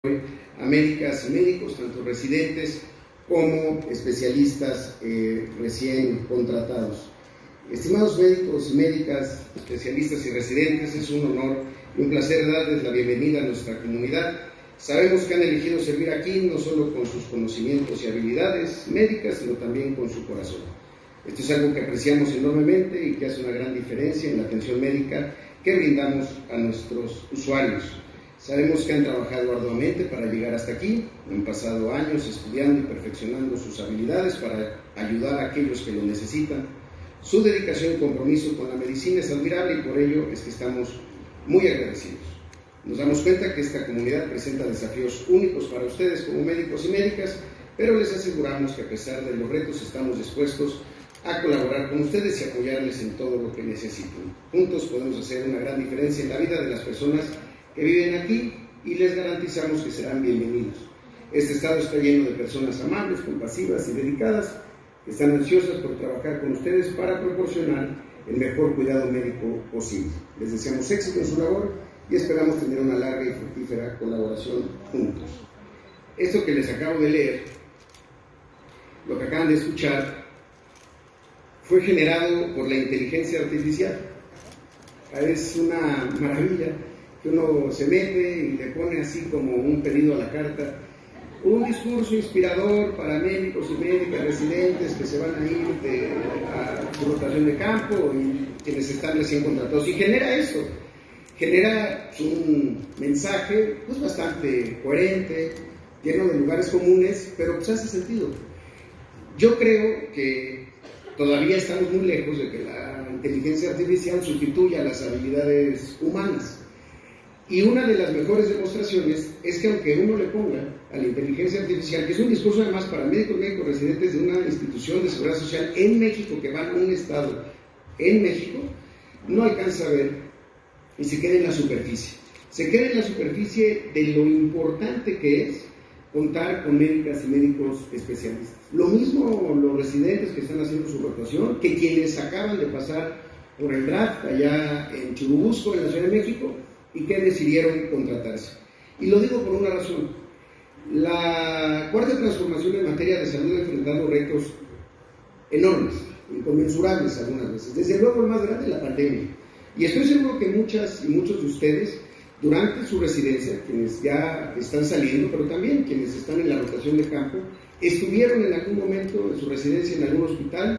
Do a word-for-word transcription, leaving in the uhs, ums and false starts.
a médicas y médicos, tanto residentes como especialistas eh, recién contratados. Estimados médicos y médicas, especialistas y residentes, es un honor y un placer darles la bienvenida a nuestra comunidad. Sabemos que han elegido servir aquí no solo con sus conocimientos y habilidades médicas, sino también con su corazón. Esto es algo que apreciamos enormemente y que hace una gran diferencia en la atención médica que brindamos a nuestros usuarios. Sabemos que han trabajado arduamente para llegar hasta aquí, han pasado años estudiando y perfeccionando sus habilidades para ayudar a aquellos que lo necesitan. Su dedicación y compromiso con la medicina es admirable y por ello es que estamos muy agradecidos. Nos damos cuenta que esta comunidad presenta desafíos únicos para ustedes como médicos y médicas, pero les aseguramos que a pesar de los retos estamos dispuestos a colaborar con ustedes y apoyarles en todo lo que necesiten. Juntos podemos hacer una gran diferencia en la vida de las personas que viven aquí y les garantizamos que serán bienvenidos. Este estado está lleno de personas amables, compasivas y dedicadas que están ansiosas por trabajar con ustedes para proporcionar el mejor cuidado médico posible. Les deseamos éxito en su labor y esperamos tener una larga y fructífera colaboración juntos. Esto que les acabo de leer, lo que acaban de escuchar, fue generado por la inteligencia artificial. Es una maravilla que uno se mete y le pone así como un pedido a la carta, un discurso inspirador para médicos y médicas residentes que se van a ir de, a su rotación de campo y quienes están recién contratados, y genera eso, genera un mensaje pues bastante coherente, lleno de lugares comunes, pero pues hace sentido. Yo creo que todavía estamos muy lejos de que la inteligencia artificial sustituya las habilidades humanas. Y una de las mejores demostraciones es que aunque uno le ponga a la inteligencia artificial, que es un discurso además para médicos, médicos residentes de una institución de seguridad social en México, que van a un estado en México, no alcanza a ver y se queda en la superficie. Se queda en la superficie de lo importante que es contar con médicas y médicos especialistas. Lo mismo los residentes que están haciendo su rotación, que quienes acaban de pasar por el draft allá en Churubusco, en la Ciudad de México, y que decidieron contratarse. Y lo digo por una razón. La cuarta transformación en materia de salud ha enfrentado retos enormes, inconmensurables algunas veces. Desde luego el más grande, la pandemia. Y estoy seguro que muchas y muchos de ustedes, durante su residencia, quienes ya están saliendo, pero también quienes están en la rotación de campo, estuvieron en algún momento en su residencia en algún hospital